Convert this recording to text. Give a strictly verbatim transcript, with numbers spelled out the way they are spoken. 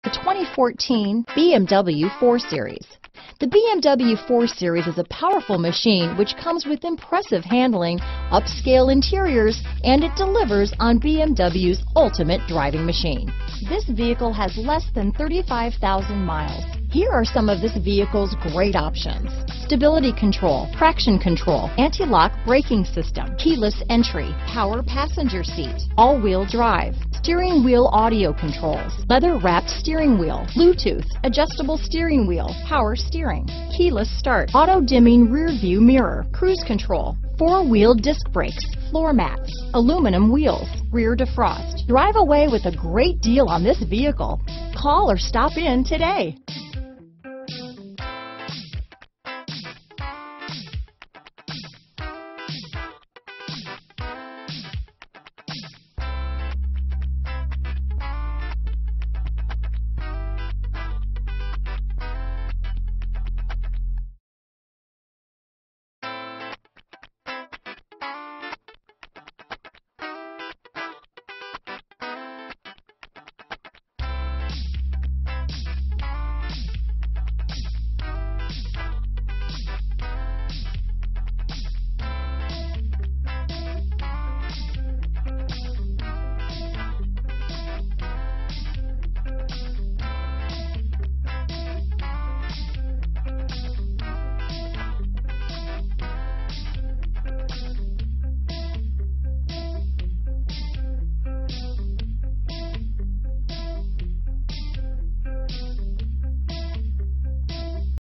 The twenty fourteen B M W four series. The B M W four series is a powerful machine which comes with impressive handling, upscale interiors, and it delivers on B M W's ultimate driving machine. This vehicle has less than thirty-five thousand miles. Here are some of this vehicle's great options: stability control, traction control, anti-lock braking system, keyless entry, power passenger seat, all-wheel drive, steering wheel audio controls, leather-wrapped steering wheel, Bluetooth, adjustable steering wheel, power steering, keyless start, auto-dimming rear view mirror, cruise control, four-wheel disc brakes, floor mats, aluminum wheels, rear defrost. Drive away with a great deal on this vehicle. Call or stop in today.